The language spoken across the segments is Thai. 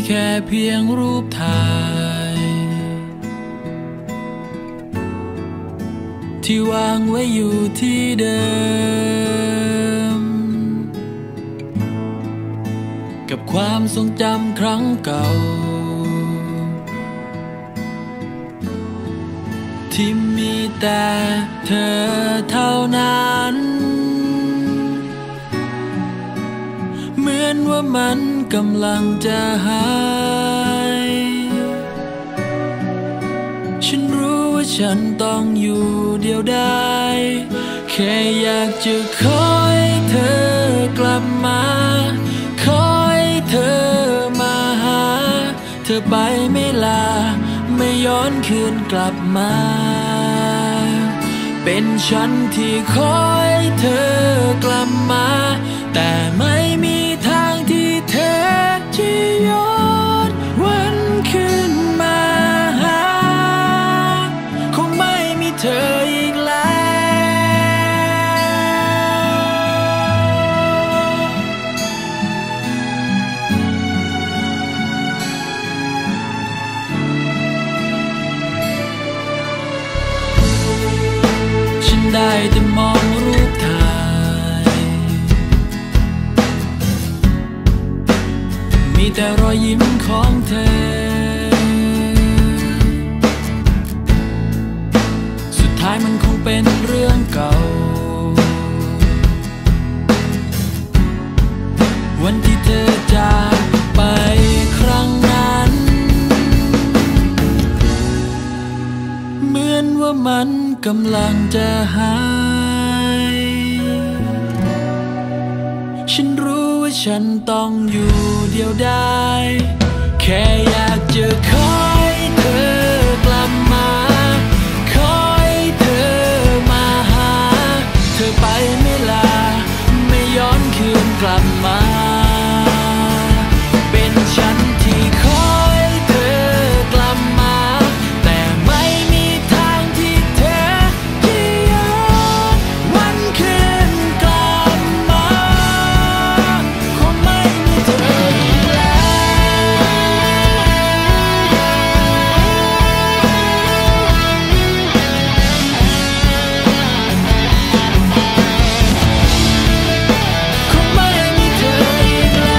แค่เพียงรูปถ่ายที่วางไว้อยู่ที่เดิมกับความทรงจำครั้งเก่าที่มีแต่เธอเท่านั้นเหมือนว่ามันกำลังจะหายฉันรู้ว่าฉันต้องอยู่เดียวดายแค่อยากจะขอให้เธอกลับมาขอให้เธอมาหาเธอไปไม่ลาไม่ย้อนคืนกลับมาเป็นฉันที่ขอให้เธอกลับมาแต่ไม่มีทางที่เธอจะย้อนวันคืนมาหาคงไม่มีเธออีกแล้วฉันได้แต่มองรูปถ่ายมีแต่รอยยิ้มของเธอสุดท้ายมันคงเป็นเรื่องเก่าวันที่เธอจากไปครั้งนั้นเหมือนว่ามันกำลังจะหายฉันรู้ว่าฉันต้องอยู่เดียวดายแค่อยากจะขอให้เธอกลับมาขอให้เธอมาหาเธอไปไม่ลาไม่ย้อนคืนกลับมาเป็นฉันที่ขอให้เธอกลับมาแต่ไม่มีทางที่เธอจะย้อนวันคืนกลับมาคงไม่มีเธออีกแล้วคงไม่มีเธออีกแล้ว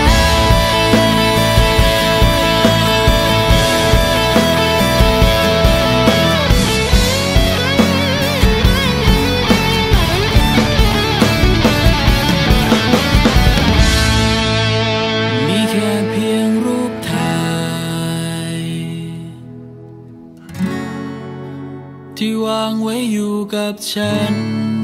มีแค่เพียงรูปถ่ายที่วางไว้อยู่กับฉัน